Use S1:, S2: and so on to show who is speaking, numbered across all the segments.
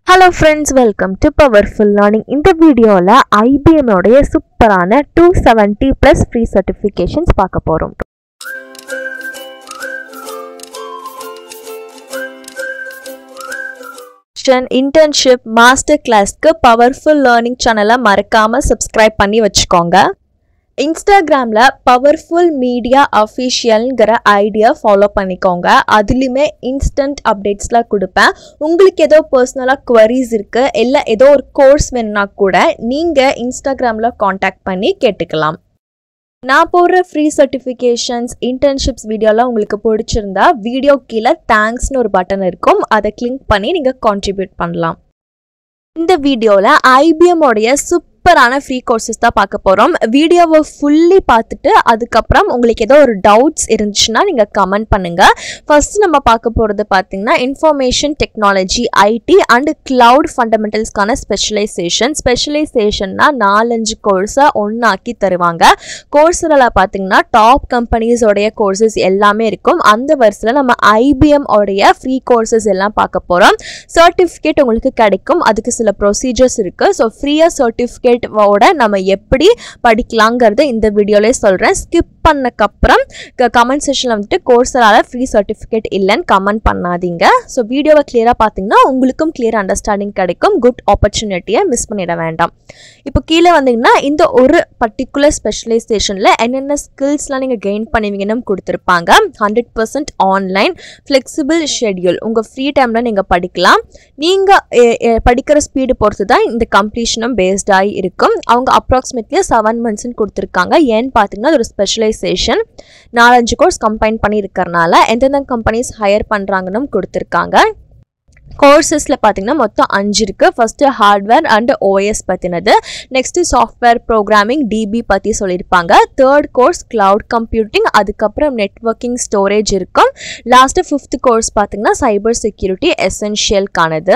S1: Hello friends, welcome to Powerful Learning. In the video la IBM உடைய சூப்பரான 270 plus free certifications பார்க்க போறோம். Internship master class க்கு Powerful Learning channel மறக்காம subscribe பண்ணி வச்சுக்கோங்க. Instagramல Powerful Media Officialங்கற ஐடியா ஃபாலோ பண்ணிக்கோங்க. அதுலயுமே இன்ஸ்டன்ட் அப்டேட்ஸ்லாம் கொடுப்பேன். உங்களுக்கு ஏதோ பர்சனலா queries இருக்கு இல்ல ஏதோ ஒரு கோர்ஸ் வேணும்னா கூட நீங்க இன்ஸ்டாகிராம்ல காண்டாக்ட் பண்ணி கேட்டுக்கலாம். நான் போடுற ஃப்ரீ சர்டிஃபிகேஷன்ஸ் இன்டர்ன்ஷிப்ஸ் வீடியோலாம் உங்களுக்கு பிடிச்சிருந்தா வீடியோ கீழே தேங்க்ஸ்னு ஒரு பட்டன் இருக்கும். அதை கிளிக் பண்ணி நீங்க கான்ட்ரிபியூட் பண்ணலாம். இந்த வீடியோல IBM உடைய சூப்பரான ஃப்ரீ கோர்சஸ் தான் பார்க்க போறோம். வீடியோவை ஃபுல்லி பார்த்துட்டு அதுக்கப்புறம் உங்களுக்கு ஏதோ ஒரு டவுட்ஸ் இருந்துச்சுன்னா நீங்க கமெண்ட் பண்ணுங்க. ஃபர்ஸ்ட் நம்ம பார்க்க போறது பாத்தீங்கன்னா information technology IT and cloud ஃபண்டமெண்டல்ஸ்க்கான ஸ்பெஷலைசேஷன்னா 4-5 கோர்ஸை ஒன்னாக்கி தருவாங்க. கோர்ஸில் பார்த்தீங்கன்னா டாப் கம்பெனிஸ் உடைய கோர்சஸ் எல்லாமே இருக்கும். அந்த வரிசையில் நம்ம IBM உடைய ஃப்ரீ கோர்சஸ் எல்லாம் பார்க்க போறோம். சர்டிஃபிகேட் உங்களுக்கு கிடைக்கும். அதுக்கு சில ப்ரொசீஜர்ஸ் இருக்கு. ஸோ ஃப்ரீயா சர்டிஃபிகேட் நம்ம எப்படி படிக்கலாங்கிறது இந்த வீடியோல சொல்றேன். ஸ்கிப் பண்ணக்கப்புறம் கமெண்ட் செக்ஷன்ல வந்துட்டு கோர்ஸரால ஃப்ரீ சர்டிஃபிகேட் இல்லைன்னு கமெண்ட் பண்ணாதீங்க. ஸோ வீடியோவை கிளியரா பார்த்தீங்கன்னா உங்களுக்கும் கிளியர் அண்டர்ஸ்டாண்டிங் கிடைக்கும். குட் ஆப்பர்ச்சுனிட்டியை மிஸ் பண்ணிட வேண்டாம். இப்போ கீழே வந்தீங்கன்னா இந்த ஒரு பர்டிகுலர் ஸ்பெஷலைசேஷன்ல என்னென்ன ஸ்கில்ஸ்லாம் நீங்க கெயின் பண்ணுவீங்கன்னு கொடுத்துருப்பாங்க. 100% ஆன்லைன் ஃபிளெக்சிபிள் ஷெட்யூல். உங்க ஃப்ரீ டைம்ல நீங்க படிக்கலாம். நீங்க படிக்கிற ஸ்பீடு பொறுத்து தான் இந்த கம்ப்ளீஷனும் பேஸ்ட் ஆகி இருக்கும். அவங்க அப்ராக்சிமேட்லி 7 months கொடுத்துருக்காங்க. ஏன்னு பார்த்தீங்கன்னா ஒரு ஸ்பெஷலைசேஷன் 4-5 கோர்ஸ் கம்பைன் பண்ணி இருக்கிறனால எந்தெந்த கம்பெனிஸ் ஹையர் பண்றாங்கன்னு கொடுத்துருக்காங்க. கோர்சஸ்ல பார்த்தீங்கன்னா மொத்தம் 5 இருக்கு. ஃபர்ஸ்ட் ஹார்ட்வேர் அண்ட் OS பத்தினது, நெக்ஸ்ட் சாஃப்ட்வேர் ப்ரோக்ராமிங் DB பத்தி சொல்லியிருப்பாங்க. தேர்ட் கோர்ஸ் கிளவுட் கம்ப்யூட்டிங், அதுக்கப்புறம் நெட்வொர்க்கிங் ஸ்டோரேஜ் இருக்கும். லாஸ்ட் 5th கோர்ஸ் பார்த்தீங்கன்னா சைபர் செக்யூரிட்டி எசென்ஷியல்கானது.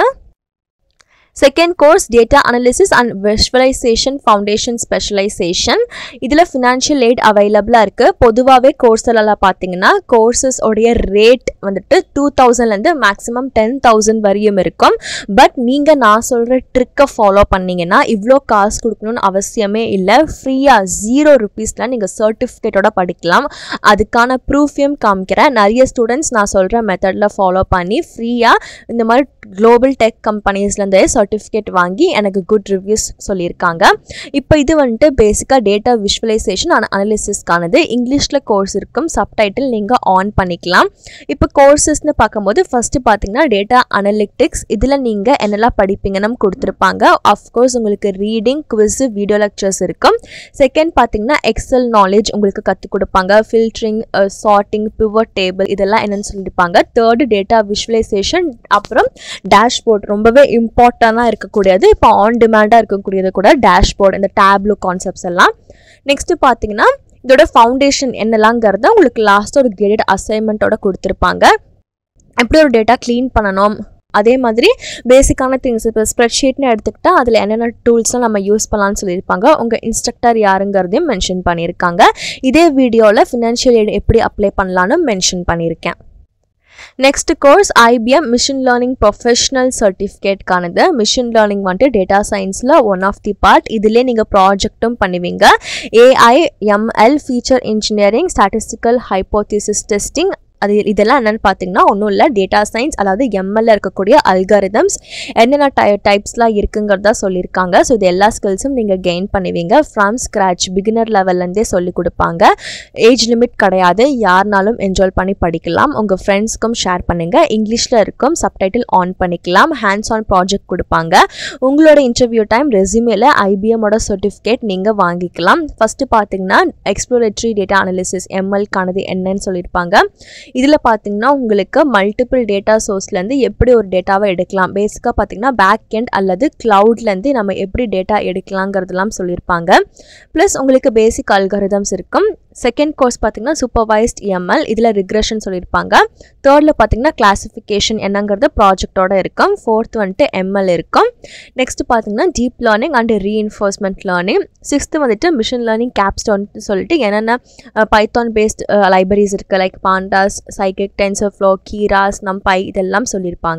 S1: Second course data analysis and visualization foundation specialization. இதில் ஃபினான்ஷியல் எய்ட் அவைலபிளாக இருக்குது. பொதுவாகவே கோர்ஸ்லாம் பார்த்தீங்கன்னா கோர்சஸ் உடைய ரேட் வந்துட்டு 2000லேருந்து மேக்ஸிமம் 10,000 வரையும் இருக்கும். பட் நீங்கள் நான் சொல்கிற ட்ரிக்கை ஃபாலோ பண்ணிங்கன்னா இவ்வளோ காசு கொடுக்கணும்னு அவசியமே இல்லை. ஃப்ரீயாக 0 rupeesல நீங்கள் சர்டிஃபிகேட்டோட படிக்கலாம். அதுக்கான ப்ரூஃபையும் காமிக்கிறேன். நிறைய ஸ்டூடெண்ட்ஸ் நான் சொல்கிற மெத்தடில் ஃபாலோ பண்ணி ஃப்ரீயாக இந்த மாதிரி குளோபல் டெக் கம்பெனிஸ்லேருந்தே சர்டிஃபிகேட் வாங்கி எனக்கு குட் ரிவ்யூஸ் சொல்லியிருக்காங்க. இப்போ இது வந்துட்டு பேசிக்காக டேட்டா விஷுவலைசேஷன் அண்ட் அனாலிசிஸ்க்கானது. இங்கிலீஷில் கோர்ஸ் இருக்கும். சப்டைட்டில் நீங்கள் ஆன் பண்ணிக்கலாம். இப்போ கோர்சஸ்ன்னு பார்க்கும்போது ஃபர்ஸ்ட் பார்த்தீங்கன்னா டேட்டா அனலிட்டிக்ஸ். இதில் நீங்கள் என்னெல்லாம் படிப்பீங்கன்னு கொடுத்துருப்பாங்க. அஃப்கோர்ஸ் course reading, quiz, video lectures இருக்கும். செகண்ட் பார்த்தீங்கன்னா எக்ஸல் நாலேஜ் உங்களுக்கு கற்றுக் கொடுப்பாங்க. ஃபில்டரிங், சார்ட்டிங், பிவட் டேபிள் இதெல்லாம் என்னென்னு சொல்லியிருப்பாங்க. தேர்டு டேட்டா விஷுவலைசேஷன், அப்புறம் டேஷ்போர்ட் ரொம்பவே இம்பார்ட்டண்டாக இருக்கக்கூடியது. இப்போ ஆன் டிமாண்டாக இருக்கக்கூடியது கூட டேஷ்போர்ட், இந்த டேப்லோ கான்செப்ட்ஸ் எல்லாம். நெக்ஸ்ட் பார்த்தீங்கன்னா இதோட ஃபவுண்டேஷன் என்னெல்லாங்கிறத உங்களுக்கு லாஸ்ட் ஒரு கிரேடட் அசைன்மெண்ட்டோட கொடுத்துருப்பாங்க. எப்படி ஒரு டேட்டா க்ளீன் பண்ணணும், அதே மாதிரி பேசிக்கான திங்ஸ். இப்போ ஸ்ப்ரெட்ஷீட்னு எடுத்துக்கிட்டால் அதில் என்னென்ன டூல்ஸ்லாம் நம்ம யூஸ் பண்ணலான்னு சொல்லியிருப்பாங்க. உங்கள் இன்ஸ்ட்ரக்டர் யாருங்கிறதையும் மென்ஷன் பண்ணியிருக்காங்க. இதே வீடியோவில் ஃபினான்ஷியல் எய்ட் எப்படி அப்ளை பண்ணலான்னு மென்ஷன் பண்ணியிருக்கேன். Next course IBM machine learning professional சர்டிஃபிகேட்கானது. மிஷின் லேர்னிங் வந்துட்டு டேட்டா சயின்ஸில் ஒன் ஆஃப் தி பார்ட். இதிலே நீங்கள் ப்ராஜெக்டும் பண்ணுவீங்க. AI, ML, feature engineering, statistical hypothesis testing. இதெல்லாம் என்னென்னு பார்த்தீங்கன்னா ஒன்றும் இல்லை, டேட்டா சயின்ஸ் அதாவது ML இருக்கக்கூடிய அல்காரிதம்ஸ் என்னென்ன டைப்ஸ்லாம் இருக்குங்கிறதா சொல்லியிருக்காங்க. ஸோ இது எல்லா ஸ்கில்ஸும் நீங்கள் கெயின் பண்ணுவீங்க. ஃப்ரம் ஸ்க்ராச் பிகினர் லெவல்லேருந்தே சொல்லிக் கொடுப்பாங்க. ஏஜ் லிமிட் கிடையாது. யாருனாலும் என்ஜாய் பண்ணி படிக்கலாம். உங்கள் ஃப்ரெண்ட்ஸ்க்கும் ஷேர் பண்ணுங்கள். இங்கிலீஷில் இருக்கும். சப்டைட்டில் ஆன் பண்ணிக்கலாம். ஹேண்ட்ஸ் ஆன் ப்ராஜெக்ட் கொடுப்பாங்க. உங்களோட இன்டர்வியூ டைம் ரெஸ்யூமேல IBMோட சர்டிஃபிகேட் நீங்கள் வாங்கிக்கலாம். ஃபஸ்ட்டு பார்த்தீங்கன்னா எக்ஸ்ப்ளோரேட்டரி டேட்டா அனாலிசிஸ் MLக்கானது என்னன்னு சொல்லியிருப்பாங்க. இதில் பார்த்தீங்கன்னா உங்களுக்கு மல்டிபிள் டேட்டா சோர்ஸ்லேருந்து எப்படி ஒரு டேட்டாவை எடுக்கலாம். பேசிக்காக பார்த்தீங்கன்னா பேக் எண்ட் அல்லது கிளவுட்லேருந்து நம்ம எப்படி டேட்டா எடுக்கலாங்கிறதுலாம் சொல்லியிருப்பாங்க. ப்ளஸ் உங்களுக்கு பேசிக் அல்காரிதம்ஸ் இருக்கும். செகண்ட் கோர்ஸ் பார்த்தீங்கன்னா சூப்பர்வைஸ்ட் ML. இதில் ரிக்ரெஷன் சொல்லியிருப்பாங்க. தேர்டில் பார்த்தீங்கன்னா கிளாசிஃபிகேஷன் என்னங்கிறது ப்ராஜெக்டோட இருக்கும். ஃபோர்த் வந்துட்டு ML இருக்கும். நெக்ஸ்ட் பார்த்தீங்கன்னா deep learning and reinforcement learning. Sixth வந்துட்டு மிஷின் லேர்னிங் கேப்ஸ்டோன் சொல்லிட்டு என்னென்ன பைத்தான் பேஸ்ட் லைப்ரரிஸ் இருக்குது like pandas, scikit, TensorFlow, Keras, NumPy இதெல்லாம் சொல்லியிருப்பாங்க.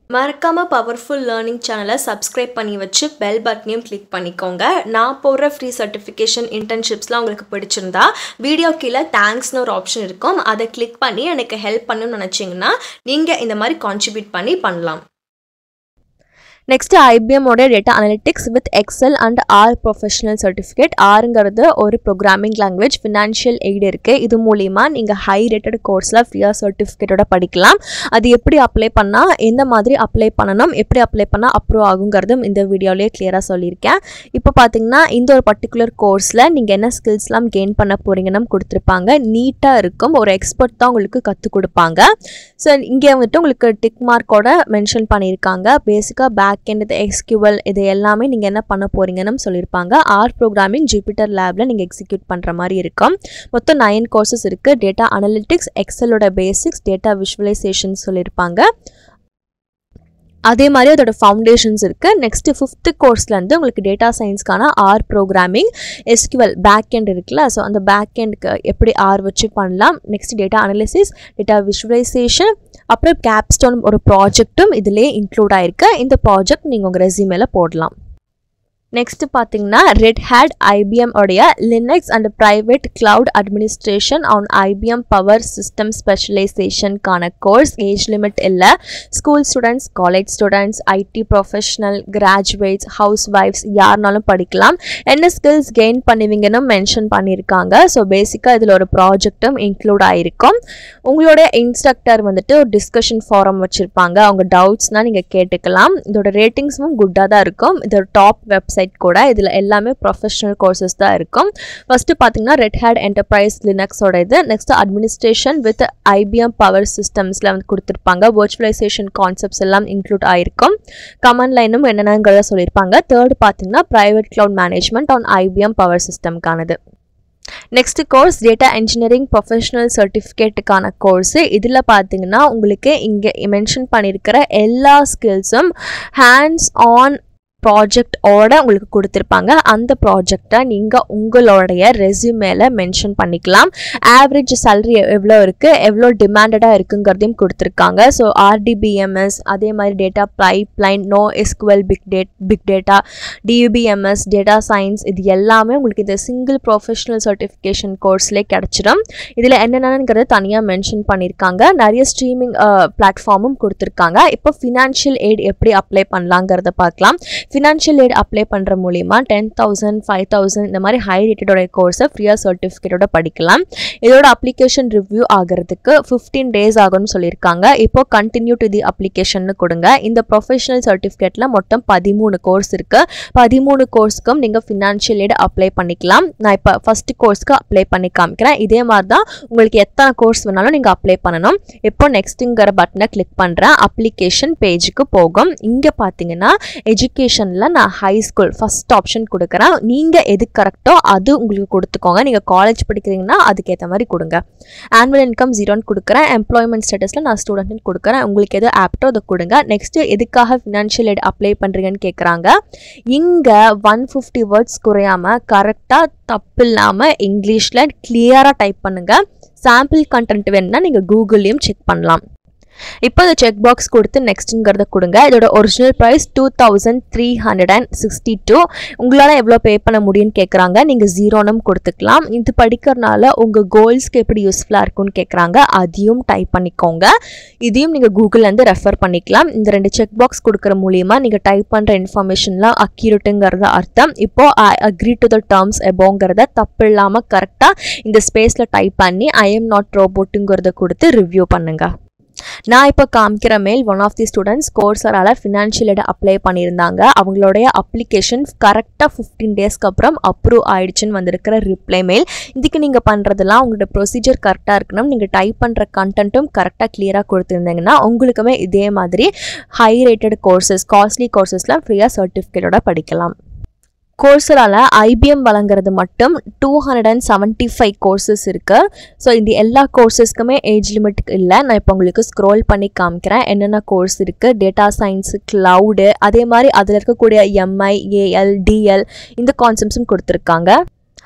S1: மறக்காம பவர்ஃபுல் லேர்னிங் சேனலை சப்ஸ்கிரைப் பண்ணி வச்சு பெல் பட்டனையும் கிளிக் பண்ணிக்கோங்க. நான் போடுற ஃப்ரீ சர்டிஃபிகேஷன் இன்டர்ன்ஷிப்ஸ்லாம் உங்களுக்கு பிடிச்சிருந்தா வீடியோ கீழே தேங்க்ஸ்னு ஒரு ஆப்ஷன் இருக்கும். அதை கிளிக் பண்ணி எனக்கு ஹெல்ப் பண்ணணும்னு நினச்சிங்கன்னா நீங்கள் இந்த மாதிரி கான்ட்ரிபியூட் பண்ணலாம். நெக்ஸ்ட் IBM உடைய data analytics with Excel and R professional certificate. ஆருங்கிறது ஒரு ப்ரோக்ராமிங் லாங்குவேஜ். ஃபினான்ஷியல் எய்டு இருக்குது. இது மூலிமா நீங்கள் ஹை ரேட்டட் கோர்ஸில் ஃப்ரீயாக சர்டிஃபிகேட்டோட படிக்கலாம். அது எப்படி அப்ளை பண்ணால், எந்த மாதிரி அப்ளை பண்ணணும், எப்படி அப்ளை பண்ணால் அப்ரூவ் ஆகுங்கிறதும் இந்த வீடியோலேயே கிளியராக சொல்லியிருக்கேன். இப்போ பார்த்தீங்கன்னா இந்த ஒரு பர்டிகுலர் கோர்ஸில் நீங்கள் என்ன ஸ்கில்ஸ்லாம் கெயின் பண்ண போகிறீங்கன்னு கொடுத்துருப்பாங்க. நீட்டாக இருக்கும். ஒரு எக்ஸ்பர்ட் தான் உங்களுக்கு கற்றுக் கொடுப்பாங்க. ஸோ இங்கே வந்துட்டு உங்களுக்கு டிக் மார்க்கோட மென்ஷன் பண்ணியிருக்காங்க. பேசிக்காக பேக் எண்ட், இது SQL, இது எல்லாமே நீங்கள் என்ன பண்ண போகிறீங்கன்னு சொல்லியிருப்பாங்க. ஆர் ப்ரோக்ராமிங் ஜூபிட்டர் லேபில் நீங்கள் எக்ஸிக்யூட் பண்ணுற மாதிரி இருக்கும். மொத்தம் 9 கோர்சஸ் இருக்குது. டேட்டா அனலிட்டிக்ஸ், எக்ஸலோட பேசிக்ஸ், டேட்டா விஷுவலைசேஷன் சொல்லியிருப்பாங்க. அதே மாதிரி அதோட ஃபவுண்டேஷன்ஸ் இருக்குது. நெக்ஸ்ட்டு 5th கோர்ஸ்லேருந்து உங்களுக்கு டேட்டா சயின்ஸ்க்கான R programming, SQL back end இருக்குல்ல, ஸோ அந்த பேக் எண்டுக்கு எப்படி ஆர் வச்சு பண்ணலாம். Next data analysis, data visualization, அப்புறம் கேப்ஸ்டோன் ஒரு ப்ராஜெக்ட்டும் இதிலே இன்க்ளூட் ஆயிருக்கு. இந்த ப்ராஜெக்ட் நீங்கள் உங்கள் ரெஸ்யூமேல போடலாம். நெக்ஸ்ட் பார்த்தீங்கன்னா ரெட் ஹேட் IBM உடைய Linux and private cloud administration on IBM power system ஸ்பெஷலைசேஷனுக்கான கோர்ஸ். ஏஜ் லிமிட் இல்லை. School students, college students, IT professional, graduates, house wives யாருனாலும் படிக்கலாம். என்ன ஸ்கில்ஸ் கெயின் பண்ணுவீங்கன்னு மென்ஷன் பண்ணியிருக்காங்க. ஸோ பேசிக்காக இதில் ஒரு ப்ராஜெக்டும் இன்க்ளூட் ஆகிருக்கும். உங்களோட இன்ஸ்ட்ரக்டர் வந்துட்டு ஒரு டிஸ்கஷன் ஃபாரம் வச்சுருப்பாங்க. அவங்க டவுட்ஸ்னால் நீங்கள் கேட்டுக்கலாம். இதோட ரேட்டிங்ஸும் குட்டாக தான் இருக்கும். இதோட டாப் வெப்சைட் கூட. இதில் எல்லாமே ப்ரொஃபஷனல் கோர்சஸ் தான் இருக்கும். ஃபஸ்ட்டு பார்த்தீங்கன்னா ரெட் ஹேட் என்டர்பிரைஸ் லினக்ஸோட இது. Next administration with IBM power சிஸ்டம்ஸில் வந்து கொடுத்துருப்பாங்க. வர்ச்சுவலைசேஷன் கான்செப்ட்ஸ் எல்லாம் இன்க்ளூட் ஆகிருக்கும். கமாண்ட் லைனும் என்னென்னங்கிறத சொல்லியிருப்பாங்க. தேர்ட் பார்த்தீங்கன்னா private cloud management on IBM power சிஸ்டம்கானது. Next course data engineering professional சர்டிஃபிகேட்டுக்கான கோர்ஸு. இதில் பார்த்தீங்கன்னா உங்களுக்கு இங்கே மென்ஷன் பண்ணியிருக்கிற எல்லா ஸ்கில்ஸும் ஹேண்ட்ஸ் ஆன் ப்ராஜெக்டோட உங்களுக்கு கொடுத்துருப்பாங்க. அந்த ப்ராஜெக்டை நீங்கள் உங்களுடைய ரெஸ்யூமேல மென்ஷன் பண்ணிக்கலாம். ஆவரேஜ் சேலரி எவ்வளோ இருக்குது, எவ்வளோ டிமாண்டடாக இருக்குங்கிறதையும் கொடுத்துருக்காங்க. ஸோ RDBMS, அதே மாதிரி data pipeline, NoSQL, big data, DUBMS, data science, இது எல்லாமே உங்களுக்கு இந்த சிங்கிள் ப்ரொஃபஷனல் சர்டிஃபிகேஷன் கோர்ஸ்லேயே கிடச்சிடும். இதில் என்னென்னங்கிறத தனியாக மென்ஷன் பண்ணியிருக்காங்க. நிறைய ஸ்ட்ரீமிங் பிளாட்ஃபார்மும் கொடுத்துருக்காங்க. இப்போ ஃபினான்ஷியல் எய்ட் எப்படி அப்ளை பண்ணலாங்கிறத பார்க்கலாம். ஃபினான்ஷியல் எய்ட் அப்ளை பண்ணுற மூலிமா 10,000, 5,000 இந்த மாதிரி ஹை ரேட்டடோட கோர்ஸை ஃப்ரீயாக சர்டிஃபிகேட்டோட படிக்கலாம். இதோட அப்ளிகேஷன் ரிவ்யூ ஆகிறதுக்கு 15 days ஆகும்னு சொல்லியிருக்காங்க. இப்போ கண்டினியூ டு தி அப்ளிகேஷன் கொடுங்க. இந்த ப்ரொஃபஷனல் சர்டிஃபிகேட்டில் மொத்தம் 13 கோர்ஸ் இருக்குது. 13 கோர்ஸுக்கும் நீங்கள் ஃபினான்ஷியல் எய்ட் அப்ளை பண்ணிக்கலாம். நான் இப்போ ஃபஸ்ட்டு கோர்ஸ்க்கு அப்ளை பண்ணி காமிக்கிறேன். இதே மாதிரி தான் உங்களுக்கு எத்தனை கோர்ஸ் வேணாலும் நீங்கள் அப்ளை பண்ணணும். இப்போ நெக்ஸ்ட்டுங்கிற பட்டனை கிளிக் பண்ணுறேன். அப்ளிகேஷன் பேஜுக்கு போகும். இங்கே பார்த்தீங்கன்னா எஜுகேஷனில் நான் ஹை ஸ்கூல் ஃபஸ்ட் ஆப்ஷன் கொடுக்குறேன். நீங்கள் எது கரெக்டோ அது உங்களுக்கு கொடுத்துக்கோங்க. நீங்கள் காலேஜ் படிக்கிறீங்கன்னா அதுக்கேற்ற மாதிரி கொடுங்க. ஆனுவல் இன்கம் 0ன்னு கொடுக்குறேன். எம்ப்ளாய்மெண்ட் ஸ்டேட்டஸில் நான் ஸ்டூடெண்ட்னு கொடுக்குறேன். உங்களுக்கு எது ஆப்டோ அதை கொடுங்க. நெக்ஸ்ட்டு எதுக்காக ஃபினான்ஷியல் எய்ட் அப்ளை பண்ணுறீங்கன்னு கேட்குறாங்க. இங்கே 150 வேர்ட்ஸ் குறையாமல் கரெக்டாக தப்பு இல்லாமல் இங்கிலீஷில் கிளியராக டைப் பண்ணுங்கள். சாம்பிள் கண்டென்ட் வேணுன்னா நீங்கள் கூகுள்லேயும் செக் பண்ணலாம். இப்போ இந்த செக் பாக்ஸ் கொடுத்து நெக்ஸ்ட்டுங்கிறத கொடுங்க. இதோட ஒரிஜினல் ப்ரைஸ் 2,362. உங்களால் எவ்வளோ பே பண்ண முடியும்னு கேட்குறாங்க. நீங்கள் 0ன்னு கொடுத்துக்கலாம். இது படிக்கிறனால உங்கள் கோல்ஸ்க்கு எப்படி யூஸ்ஃபுல்லாக இருக்கும்னு கேட்குறாங்க. அதையும் டைப் பண்ணிக்கோங்க. இதையும் நீங்கள் கூகுள்லேருந்து ரெஃபர் பண்ணிக்கலாம். இந்த 2 செக் பாக்ஸ் கொடுக்குற மூலிமா நீங்கள் டைப் பண்ணுற இன்ஃபர்மேஷன்லாம் அக்யூரேட்டுங்கிறத அர்த்தம். இப்போது I agree to the terms எபோங்கிறத தப்பு இல்லாமல் கரெக்டாக இந்த ஸ்பேஸில் டைப் பண்ணி I am not robotங்கிறத கொடுத்து ரிவ்யூ பண்ணுங்கள். நான் இப்போ காமிக்கிற mail one of the students கோர்ஸரால ஃபினான்ஷியல் எய்ட் அப்ளை பண்ணியிருந்தாங்க. அவங்களுடைய அப்ளிகேஷன் கரெக்டாக 15 daysக்கு அப்புறம் அப்ரூவ் ஆயிடுச்சுன்னு வந்திருக்கிற ரிப்ளை மெயில். இதுக்கு நீங்கள் பண்ணுறதெல்லாம் உங்களோட ப்ரொசீஜர் கரெக்டாக இருக்கணும். நீங்கள் டைப் பண்ணுற கண்டென்ட்டும் கரெக்டாக கிளியராக கொடுத்துருந்தீங்கன்னா உங்களுக்குமே இதே மாதிரி ஹை ரேட்டட் கோர்சஸ், காஸ்ட்லி கோர்சஸ்லாம் ஃப்ரீயாக சர்டிஃபிகேட்டோட படிக்கலாம். கோர்ஸரால IBM வழங்குறது மட்டும் 275 கோர்சஸ் இருக்குது. ஸோ இந்த எல்லா கோர்சஸ்க்குமே ஏஜ் லிமிட் இல்லை. நான் இப்போ உங்களுக்கு ஸ்க்ரோல் பண்ணி காமிக்கிறேன் என்னென்ன கோர்ஸ் இருக்குது. டேட்டா சயின்ஸு, க்ளவுடு, அதே மாதிரி அதில் இருக்கக்கூடிய MI, AL, DL இந்த கான்செப்ட்ஸும் கொடுத்துருக்காங்க.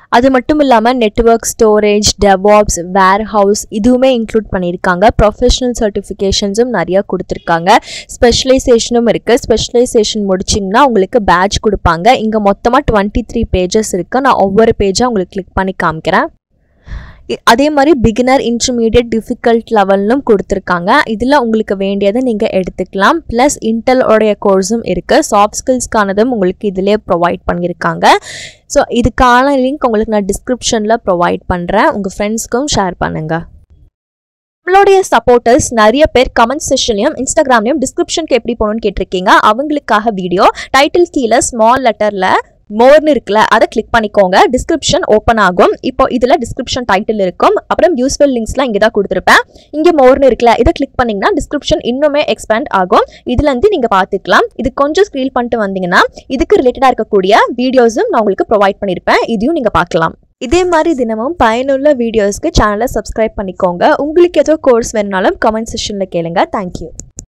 S1: அது மட்டும் இல்லாமல் நெட்வொர்க் ஸ்டோரேஜ், டெவாப்ஸ், வேர்ஹவுஸ் இதுவுமே இன்க்ளூட் பண்ணியிருக்காங்க. ப்ரொஃபஷனல் சர்டிஃபிகேஷன்ஸும் நிறையா கொடுத்துருக்காங்க. ஸ்பெஷலைசேஷனும் இருக்குது. ஸ்பெஷலைசேஷன் முடிச்சிங்கன்னா உங்களுக்கு பேட்ச் கொடுப்பாங்க. இங்கே மொத்தமாக 23 பேஜஸ் இருக்குது. நான் ஒவ்வொரு பேஜாக உங்களுக்கு கிளிக் பண்ணி காமிக்கிறேன். அதே மாதிரி பிகினர், இன்டர்மீடியட், டிஃபிகல்ட் லெவல்லும் கொடுத்துருக்காங்க. இதில் உங்களுக்கு வேண்டியதை நீங்கள் எடுத்துக்கலாம். ப்ளஸ் இன்டெலோடைய கோர்ஸும் இருக்குது. சாஃப்ட் ஸ்கில்ஸ்க்கானதும் உங்களுக்கு இதிலே ப்ரொவைட் பண்ணியிருக்காங்க. ஸோ இதுக்கான லிங்க் உங்களுக்கு நான் டிஸ்கிரிப்ஷனில் ப்ரொவைட் பண்ணுறேன். உங்கள் ஃப்ரெண்ட்ஸ்க்கும் ஷேர் பண்ணுங்கள். நம்மளுடைய சப்போர்ட்டர்ஸ் நிறைய பேர் கமெண்ட் செஷன்லையும் இன்ஸ்டாகிராம்லையும் டிஸ்கிரிப்ஷனுக்கு எப்படி போகணும்னு கேட்டிருக்கீங்க. அவங்களுக்காக வீடியோ டைட்டில் கீழே ஸ்மால் லெட்டரில் மோர்னு இருக்குல்ல, அதை கிளிக் பண்ணிக்கோங்க. டிஸ்கிரிப்ஷன் ஓப்பன் ஆகும். இப்போ இதில் டிஸ்கிரிப்ஷன் டைட்டில் இருக்கும். அப்புறம் யூஸ்ஃபுல் லிங்க்ஸ்லாம் இங்கே தான் கொடுத்துருப்பேன். இங்கே மோர்னு இருக்குல்ல, இதை கிளிக் பண்ணிங்கன்னா டிஸ்கிரிப்ஷன் இன்னுமே எக்ஸ்பேண்ட் ஆகும். இதுலேருந்து நீங்கள் பார்த்துக்கலாம். இது கொஞ்சம் ஸ்க்ரீல் பண்ணிட்டு வந்தீங்கன்னா இதுக்கு ரிலேட்டடாக இருக்கக்கூடிய வீடியோஸும் நான் உங்களுக்கு ப்ரொவைட் பண்ணியிருப்பேன். இதையும் நீங்கள் பார்க்கலாம். இதே மாதிரி தினமும் பயனுள்ள வீடியோஸ்க்கு சேனலை சப்ஸ்கிரைப் பண்ணிக்கோங்க. உங்களுக்கு ஏதோ கோர்ஸ் வேணுனாலும் கமெண்ட் செஷனில் கேளுங்க. தேங்க்யூ.